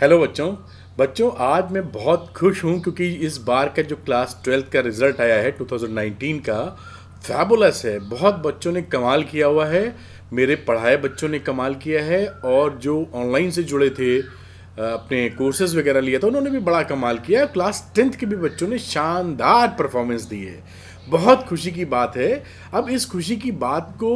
Hello बच्चों आज मैं बहुत खुश हूँ क्योंकि इस बार का जो क्लास 12th का रिज़ल्ट आया है 2019 का फैबुलस है। बहुत बच्चों ने कमाल किया हुआ है, मेरे पढ़ाए बच्चों ने कमाल किया है और जो ऑनलाइन से जुड़े थे अपने कोर्सेज वगैरह लिया था उन्होंने भी बड़ा कमाल किया। क्लास 10th के भी बच्चों ने शानदार परफॉर्मेंस दी है। बहुत खुशी की बात है। अब इस खुशी की बात को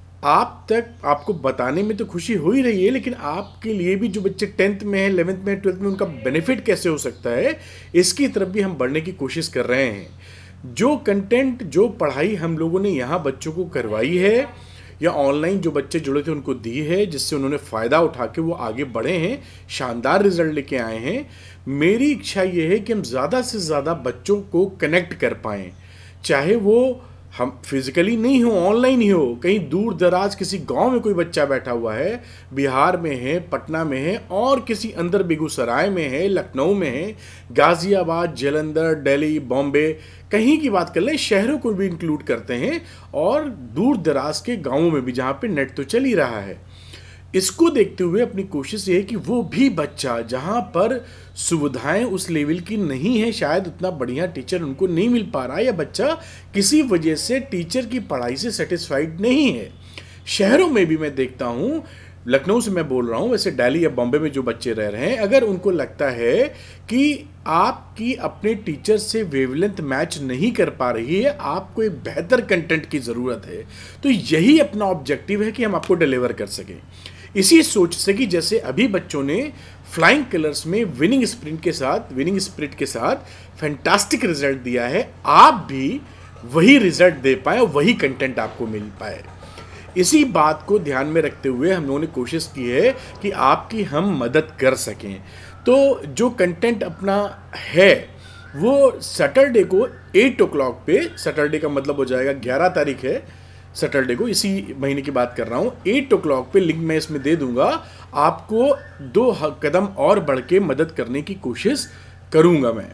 आप तक आपको बताने में तो खुशी हो ही रही है, लेकिन आपके लिए भी जो बच्चे 10th में हैं, 11th में, 12th में, उनका बेनिफिट कैसे हो सकता है इसकी तरफ भी हम बढ़ने की कोशिश कर रहे हैं। जो कंटेंट जो पढ़ाई हम लोगों ने यहाँ बच्चों को करवाई है या ऑनलाइन जो बच्चे जुड़े थे उनको दी है, जिससे उन्होंने फ़ायदा उठा के वो आगे बढ़े हैं, शानदार रिजल्ट लेके आए हैं। मेरी इच्छा ये है कि हम ज़्यादा से ज़्यादा बच्चों को कनेक्ट कर पाएँ, चाहे वो हम फिजिकली नहीं हो, ऑनलाइन ही हो। कहीं दूर दराज किसी गांव में कोई बच्चा बैठा हुआ है, बिहार में है, पटना में है, और किसी अंदर बेगूसराय में है, लखनऊ में है, गाज़ियाबाद, जालंधर, दिल्ली, बॉम्बे, कहीं की बात कर लें, शहरों को भी इंक्लूड करते हैं, और दूर दराज के गाँवों में भी जहाँ पे नेट तो चल ही रहा है। इसको देखते हुए अपनी कोशिश ये है कि वो भी बच्चा जहाँ पर सुविधाएं उस लेवल की नहीं है, शायद उतना बढ़िया टीचर उनको नहीं मिल पा रहा है, या बच्चा किसी वजह से टीचर की पढ़ाई से सेटिस्फाइड नहीं है। शहरों में भी मैं देखता हूँ, लखनऊ से मैं बोल रहा हूँ, वैसे दिल्ली या बॉम्बे में जो बच्चे रह रहे हैं, अगर उनको लगता है कि आपकी अपने टीचर से वेवलेंथ मैच नहीं कर पा रही है, आपको एक बेहतर कंटेंट की ज़रूरत है, तो यही अपना ऑब्जेक्टिव है कि हम आपको डिलीवर कर सकें। इसी सोच से कि जैसे अभी बच्चों ने फ्लाइंग कलर्स में विनिंग स्पिरिट के साथ फैंटास्टिक रिजल्ट दिया है, आप भी वही रिजल्ट दे पाए, वही कंटेंट आपको मिल पाए। इसी बात को ध्यान में रखते हुए हम लोगों ने कोशिश की है कि आपकी हम मदद कर सकें। तो जो कंटेंट अपना है वो सैटरडे को 8 o'clock पे, सैटरडे का मतलब हो जाएगा 11 तारीख है, सैटरडे को, इसी महीने की बात कर रहा हूँ, 8 o'clock पे लिंक मैं इसमें दे दूंगा। आपको 2 कदम और बढ़ के मदद करने की कोशिश करूंगा मैं।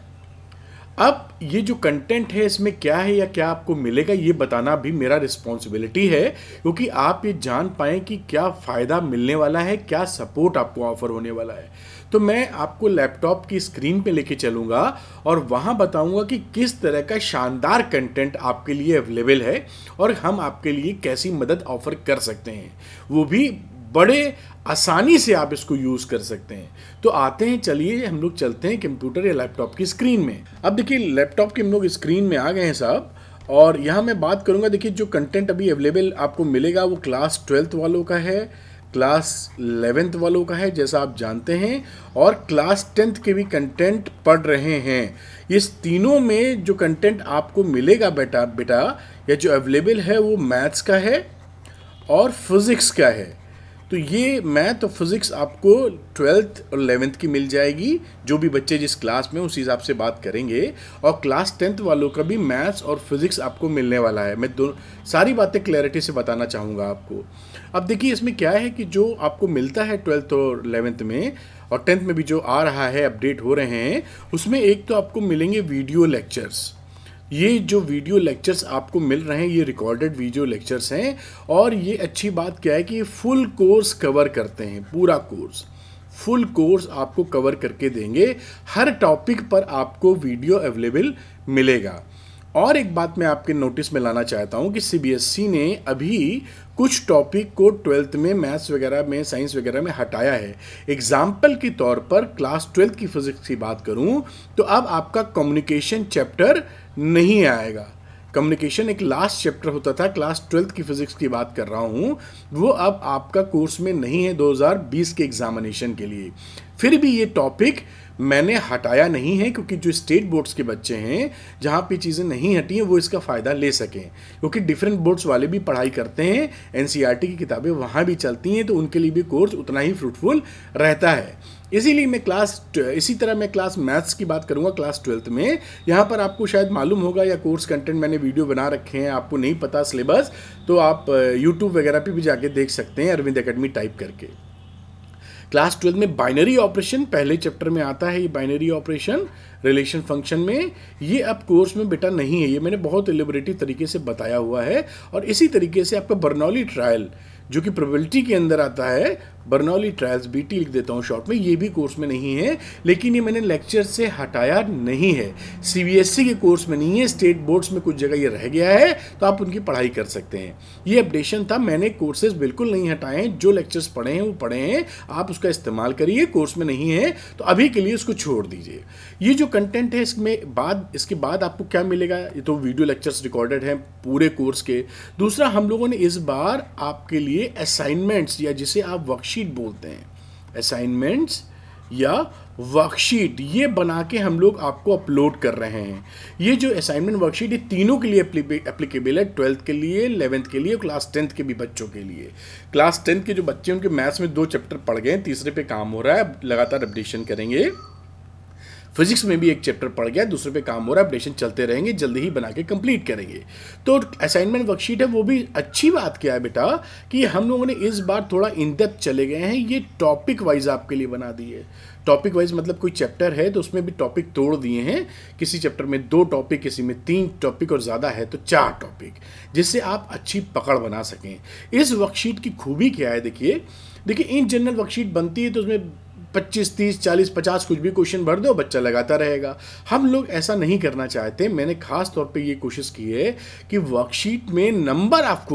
अब ये जो कंटेंट है इसमें क्या है या क्या आपको मिलेगा ये बताना भी मेरा रिस्पॉन्सिबिलिटी है, क्योंकि आप ये जान पाएँ कि क्या फ़ायदा मिलने वाला है, क्या सपोर्ट आपको ऑफर होने वाला है। तो मैं आपको लैपटॉप की स्क्रीन पे लेके चलूँगा और वहाँ बताऊँगा कि किस तरह का शानदार कंटेंट आपके लिए अवेलेबल है और हम आपके लिए कैसी मदद ऑफ़र कर सकते हैं, वो भी बड़े आसानी से आप इसको यूज़ कर सकते हैं। तो आते हैं, चलिए हम लोग चलते हैं कंप्यूटर या लैपटॉप की स्क्रीन में। अब देखिए लैपटॉप के हम लोग स्क्रीन में आ गए हैं साहब, और यहाँ मैं बात करूँगा। देखिए जो कंटेंट अभी अवेलेबल आपको मिलेगा वो क्लास 12th वालों का है, क्लास 11th वालों का है जैसा आप जानते हैं, और क्लास 10th के भी कंटेंट पढ़ रहे हैं। इस तीनों में जो कंटेंट आपको मिलेगा बेटा या जो अवेलेबल है वो मैथ्स का है और फिज़िक्स का है। तो ये मैथ और फिज़िक्स आपको 12th और 11th की मिल जाएगी, जो भी बच्चे जिस क्लास में उस हिसाब से बात करेंगे, और क्लास 10th वालों का भी मैथ्स और फिज़िक्स आपको मिलने वाला है। मैं सारी बातें क्लैरिटी से बताना चाहूँगा आपको। अब देखिए इसमें क्या है कि जो आपको मिलता है 12th और 11th में और 10th में भी जो आ रहा है, अपडेट हो रहे हैं, उसमें एक तो आपको मिलेंगे वीडियो लेक्चर्स। ये जो वीडियो लेक्चर्स आपको मिल रहे हैं ये रिकॉर्डेड वीडियो लेक्चर्स हैं, और ये अच्छी बात क्या है कि ये फुल कोर्स कवर करते हैं, पूरा कोर्स, फुल कोर्स आपको कवर करके देंगे। हर टॉपिक पर आपको वीडियो अवेलेबल मिलेगा। और एक बात मैं आपके नोटिस में लाना चाहता हूँ कि सीबीएसई ने अभी कुछ टॉपिक को 12th में मैथ्स वगैरह में, साइंस वगैरह में हटाया है। एग्जाम्पल के तौर पर क्लास 12th की फिजिक्स की बात करूँ तो अब आपका कम्युनिकेशन चैप्टर नहीं आएगा। कम्युनिकेशन एक लास्ट चैप्टर होता था, क्लास 12th की फिजिक्स की बात कर रहा हूँ, वो अब आपका कोर्स में नहीं है 2020 के एग्जामिनेशन के लिए। फिर भी ये टॉपिक मैंने हटाया नहीं है, क्योंकि जो स्टेट बोर्ड्स के बच्चे हैं जहाँ पे चीज़ें नहीं हटी हैं वो इसका फ़ायदा ले सकें, क्योंकि डिफरेंट बोर्ड्स वाले भी पढ़ाई करते हैं, एनसीईआरटी की किताबें वहाँ भी चलती हैं, तो उनके लिए भी कोर्स उतना ही फ्रूटफुल रहता है। इसीलिए मैं इसी तरह मैं क्लास मैथ्स की बात करूंगा क्लास 12th में। यहाँ पर आपको शायद मालूम होगा, या कोर्स कंटेंट मैंने वीडियो बना रखे हैं, आपको नहीं पता सिलेबस तो आप यूट्यूब वगैरह पे भी जाके देख सकते हैं, अरविंद एकेडमी टाइप करके। क्लास 12 में बाइनरी ऑपरेशन पहले चैप्टर में आता है, ये बाइनरी ऑपरेशन रिलेशन फंक्शन में, ये अब कोर्स में बेटा नहीं है। ये मैंने बहुत एलिबरेटिव तरीके से बताया हुआ है। और इसी तरीके से आपका बर्नौली ट्रायल जो कि प्रोबेबिलिटी के अंदर आता है, बर्नौली ट्रायल्स बीटी लिख देता हूँ शॉर्ट में, ये भी कोर्स में नहीं है। लेकिन ये मैंने लेक्चर से हटाया नहीं है, सीबीएसई के कोर्स में नहीं है, स्टेट बोर्ड्स में कुछ जगह ये रह गया है, तो आप उनकी पढ़ाई कर सकते हैं। ये अपडेशन था, मैंने कोर्सेज बिल्कुल नहीं हटाए हैं, जो लेक्चर्स पढ़े हैं वो पढ़े हैं, आप उसका इस्तेमाल करिए। कोर्स में नहीं है तो अभी के लिए उसको छोड़ दीजिए। ये जो कंटेंट है इसके बाद आपको क्या मिलेगा, ये तो वीडियो लेक्चर्स रिकॉर्डेड हैं पूरे कोर्स के। दूसरा, हम लोगों ने इस बार आपके लिए असाइनमेंट्स, या जिसे आप वर्कशीट बोलते हैं, असाइनमेंट्स या वर्कशीट, ये बना के हम लोग आपको अपलोड कर रहे हैं। ये जो असाइनमेंट वर्कशीट ये तीनों के लिए एप्लीकेबल है, 12th के लिए, 11th के लिए, क्लास 10th के भी बच्चों के लिए। क्लास 10th के जो बच्चे उनके मैथ्स में 2 चैप्टर पढ़ गए, तीसरे पे काम हो रहा है, लगातार अपडेशन करेंगे। फिजिक्स में भी 1 चैप्टर पढ़ गया, दूसरे पे काम हो रहा है, अपडेशन चलते रहेंगे, जल्दी ही बना के कंप्लीट करेंगे। तो असाइनमेंट वर्कशीट है, वो भी अच्छी बात क्या है बेटा कि हम लोगों ने इस बार थोड़ा इन डेप्थ चले गए हैं। ये टॉपिक वाइज आपके लिए बना दी है। टॉपिक वाइज मतलब कोई चैप्टर है तो उसमें भी टॉपिक तोड़ दिए हैं, किसी चैप्टर में 2 टॉपिक, किसी में 3 टॉपिक और ज़्यादा है तो 4 टॉपिक, जिससे आप अच्छी पकड़ बना सकें। इस वर्कशीट की खूबी क्या है, देखिए इन जनरल वर्कशीट बनती है तो उसमें 25, 30, 40, 50 कुछ भी क्वेश्चन भर दो, बच्चा लगाता रहेगा। हम लोग ऐसा नहीं करना चाहते। मैंने खास तौर पे ये कोशिश की है कि वर्कशीट में नंबर ऑफ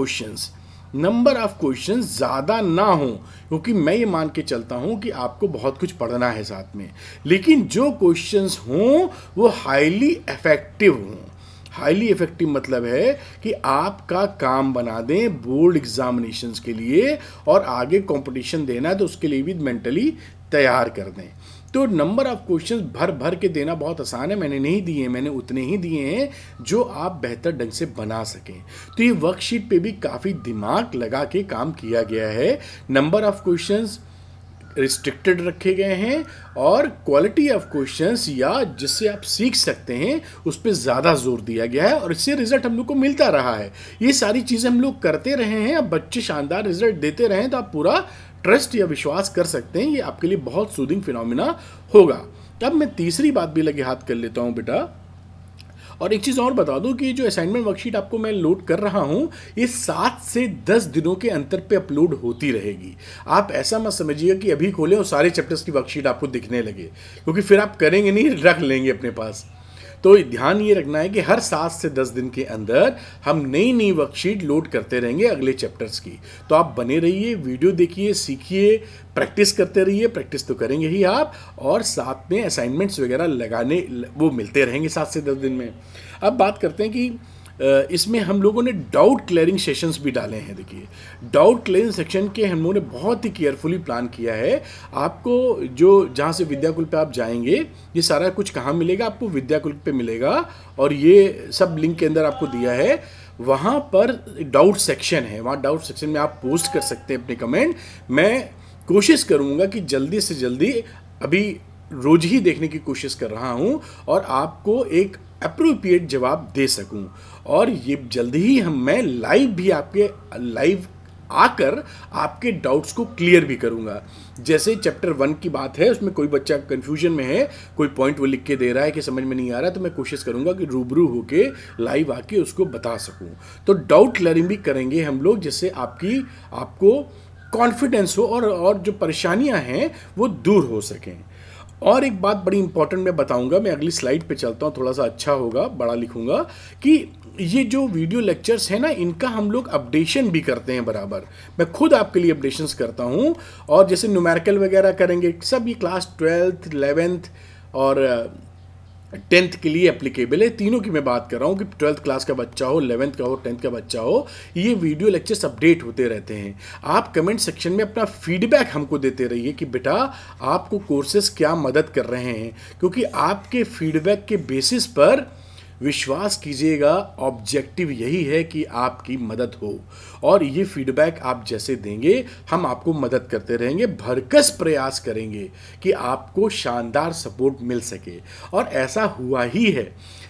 क्वेश्चंस ज़्यादा ना हो, क्योंकि मैं ये मान के चलता हूँ कि आपको बहुत कुछ पढ़ना है साथ में, लेकिन जो क्वेश्चंस हों वो हाईली इफेक्टिव हों। हाईली इफेक्टिव मतलब है कि आपका काम बना दें बोर्ड एग्जामिनेशंस के लिए, और आगे कंपटीशन देना है तो उसके लिए भी मेंटली तैयार कर दें। तो नंबर ऑफ क्वेश्चंस भर भर के देना बहुत आसान है, मैंने नहीं दिए, मैंने उतने ही दिए हैं जो आप बेहतर ढंग से बना सकें। तो ये वर्कशीट पे भी काफ़ी दिमाग लगा के काम किया गया है। नंबर ऑफ क्वेश्चंस रिस्ट्रिक्टेड रखे गए हैं, और क्वालिटी ऑफ क्वेश्चंस या जिससे आप सीख सकते हैं उस पर ज़्यादा जोर दिया गया है, और इससे रिजल्ट हम लोग को मिलता रहा है। ये सारी चीज़ें हम लोग करते रहे हैं, अब बच्चे शानदार रिजल्ट देते रहें तो आप पूरा ट्रस्ट या विश्वास कर सकते हैं, ये आपके लिए बहुत सूदिंग फिनोमिना होगा। तब मैं तीसरी बात भी लगे हाथ कर लेता हूँ बेटा, और एक चीज़ और बता दूं कि जो असाइनमेंट वर्कशीट आपको मैं लोड कर रहा हूं ये 7 से 10 दिनों के अंतर पे अपलोड होती रहेगी। आप ऐसा मत समझिएगा कि अभी खोलें और सारे चैप्टर्स की वर्कशीट आपको दिखने लगे, क्योंकि फिर आप करेंगे नहीं, रख लेंगे अपने पास। तो ध्यान ये रखना है कि हर 7 से 10 दिन के अंदर हम नई वर्कशीट लोड करते रहेंगे अगले चैप्टर्स की। तो आप बने रहिए, वीडियो देखिए, सीखिए, प्रैक्टिस करते रहिए। प्रैक्टिस तो करेंगे ही आप, और साथ में असाइनमेंट्स वगैरह लगाने वो मिलते रहेंगे 7 से 10 दिन में। अब बात करते हैं कि इसमें हम लोगों ने डाउट क्लियरिंग सेशंस भी डाले हैं। देखिए डाउट क्लियरिंग सेक्शन के हम लोगों ने बहुत ही केयरफुली प्लान किया है। आपको जो जहाँ से विद्याकुल पे आप जाएंगे, ये सारा कुछ कहाँ मिलेगा, आपको विद्याकुल पे मिलेगा, और ये सब लिंक के अंदर आपको दिया है। वहाँ पर डाउट सेक्शन है, वहाँ डाउट सेक्शन में आप पोस्ट कर सकते हैं अपने कमेंट। मैं कोशिश करूँगा कि जल्दी से जल्दी, अभी रोज ही देखने की कोशिश कर रहा हूँ, और आपको एक अप्रोप्रिएट जवाब दे सकूं। और ये जल्दी ही मैं लाइव आकर आपके डाउट्स को क्लियर भी करूंगा। जैसे चैप्टर 1 की बात है, उसमें कोई बच्चा कंफ्यूजन में है, कोई पॉइंट वो लिख के दे रहा है कि समझ में नहीं आ रहा, तो मैं कोशिश करूंगा कि रूबरू होके लाइव आके उसको बता सकूं। तो डाउट क्लियरिंग भी करेंगे हम लोग, जिससे आपको कॉन्फिडेंस हो और जो परेशानियां हैं वो दूर हो सकें। और एक बात बड़ी इंपॉर्टेंट मैं बताऊंगा, मैं अगली स्लाइड पे चलता हूँ, थोड़ा सा अच्छा होगा, बड़ा लिखूंगा, कि ये जो वीडियो लेक्चर्स हैं ना, इनका हम लोग अपडेशन भी करते हैं बराबर। मैं खुद आपके लिए अपडेशंस करता हूँ, और जैसे न्यूमेरिकल वगैरह करेंगे, सब ये क्लास 12th 11th और 10th के लिए एप्लीकेबल है। तीनों की मैं बात कर रहा हूँ कि 12th क्लास का बच्चा हो, 11th का हो, 10th का बच्चा हो, ये वीडियो लेक्चर्स अपडेट होते रहते हैं। आप कमेंट सेक्शन में अपना फीडबैक हमको देते रहिए कि बेटा आपको कोर्सेज क्या मदद कर रहे हैं, क्योंकि आपके फीडबैक के बेसिस पर विश्वास कीजिएगा, ऑब्जेक्टिव यही है कि आपकी मदद हो, और ये फीडबैक आप जैसे देंगे हम आपको मदद करते रहेंगे, भरकस प्रयास करेंगे कि आपको शानदार सपोर्ट मिल सके। और ऐसा हुआ ही है।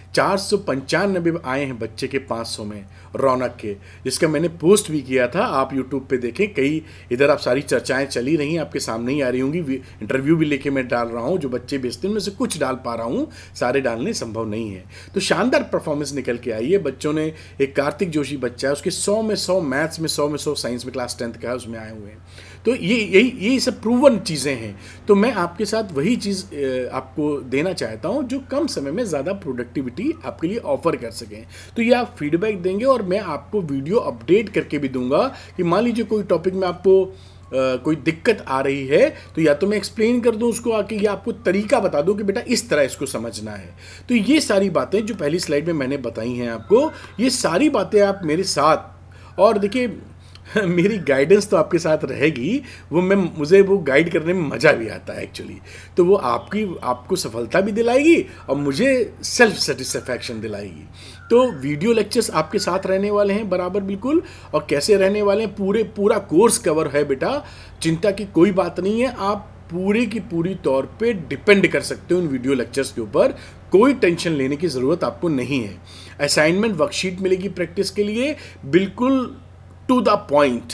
495 आए हैं बच्चे के 500 में रौनक के, जिसका मैंने पोस्ट भी किया था। आप यूट्यूब पे देखें, कई इधर आप सारी चर्चाएं चली रही हैं, आपके सामने ही आ रही होंगी। इंटरव्यू भी लेके मैं डाल रहा हूं, जो बच्चे भेजते हैं उनमें से कुछ डाल पा रहा हूं, सारे डालने संभव नहीं है। तो शानदार परफॉर्मेंस निकल के आई है। बच्चों ने, एक कार्तिक जोशी बच्चा है, उसके 100 में 100 मैथ्स में, 100 में 100 साइंस में, क्लास 10th का है, उसमें आए हुए हैं। तो यही सब प्रूवन चीज़ें हैं। तो मैं आपके साथ वही चीज़ आपको देना चाहता हूं जो कम समय में ज़्यादा प्रोडक्टिविटी आपके लिए ऑफर कर सकें। तो ये आप फीडबैक देंगे और मैं आपको वीडियो अपडेट करके भी दूंगा कि मान लीजिए कोई टॉपिक में आपको कोई दिक्कत आ रही है, तो या तो मैं एक्सप्लेन कर दूं उसको आके, या आपको तरीका बता दूं कि बेटा इस तरह इसको समझना है। तो ये सारी बातें जो पहली स्लाइड में मैंने बताई हैं आपको, ये सारी बातें आप मेरे साथ, और देखिए मेरी गाइडेंस तो आपके साथ रहेगी, मुझे वो गाइड करने में मज़ा भी आता है एक्चुअली। तो वो आपको सफलता भी दिलाएगी और मुझे सेल्फ सेटिस्फैक्शन दिलाएगी। तो वीडियो लेक्चर्स आपके साथ रहने वाले हैं बराबर, बिल्कुल। और कैसे रहने वाले हैं, पूरा कोर्स कवर है बेटा, चिंता की कोई बात नहीं है। आप पूरी की पूरी तौर पे डिपेंड कर सकते हो इन वीडियो लेक्चर्स के ऊपर, कोई टेंशन लेने की ज़रूरत आपको नहीं है। असाइनमेंट वर्कशीट मिलेगी प्रैक्टिस के लिए, बिल्कुल टू द पॉइंट,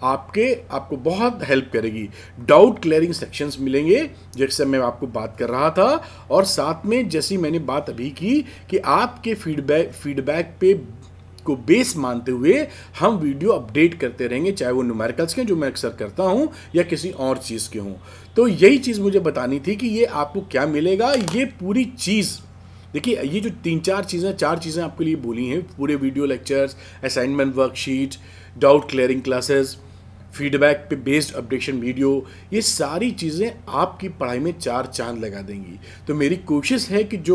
आपको बहुत हेल्प करेगी। डाउट क्लियरिंग सेक्शंस मिलेंगे, जैसे मैं आपको बात कर रहा था। और साथ में जैसी मैंने बात अभी की कि आपके फीडबैक पे को बेस मानते हुए हम वीडियो अपडेट करते रहेंगे, चाहे वो न्यूमेरिकल्स के जो मैं अक्सर करता हूं या किसी और चीज़ के हों। तो यही चीज़ मुझे बतानी थी कि ये आपको क्या मिलेगा। ये पूरी चीज़ देखिए, ये जो 4 चीज़ें आपके लिए बोली हैं, पूरे video lectures, assignment worksheet, doubt clearing classes, feedback पे बेस्ड अपडेशन वीडियो, ये सारी चीज़ें आपकी पढ़ाई में 4 चांद लगा देंगी। तो मेरी कोशिश है कि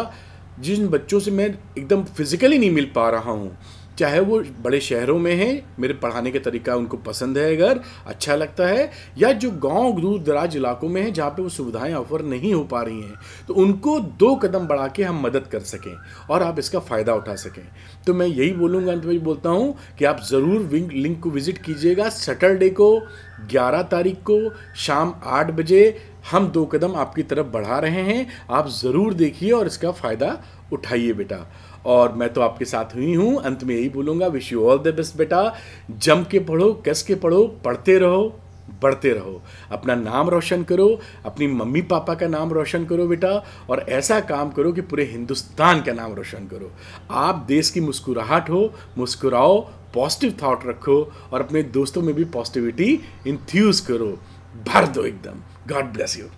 जिन बच्चों से मैं एकदम फिजिकली नहीं मिल पा रहा हूँ, चाहे वो बड़े शहरों में हैं, मेरे पढ़ाने का तरीका उनको पसंद है, अगर अच्छा लगता है, या जो गांव दूर दराज इलाकों में हैं जहाँ पे वो सुविधाएं ऑफर नहीं हो पा रही हैं, तो उनको 2 कदम बढ़ा के हम मदद कर सकें और आप इसका फ़ायदा उठा सकें। तो मैं यही बोलूँगा, अंत में बोलता हूँ कि आप ज़रूर लिंक को विज़िट कीजिएगा। सैटरडे को 11 तारीख को शाम 8 बजे हम 2 कदम आपकी तरफ बढ़ा रहे हैं। आप ज़रूर देखिए और इसका फ़ायदा उठाइए बेटा। और मैं तो आपके साथ हुई हूँ। अंत में यही बोलूँगा, wish you all the best बेटा। जम के पढ़ो, कस के पढ़ो, पढ़ते रहो, बढ़ते रहो, अपना नाम रोशन करो, अपनी मम्मी पापा का नाम रोशन करो बेटा, और ऐसा काम करो कि पूरे हिंदुस्तान का नाम रोशन करो। आप देश की मुस्कुराहट हो, मुस्कुराओ, पॉजिटिव थॉट रखो और अपने दोस्तों में भी पॉजिटिविटी इन्फ्यूज़ करो, भर दो एकदम। God bless you.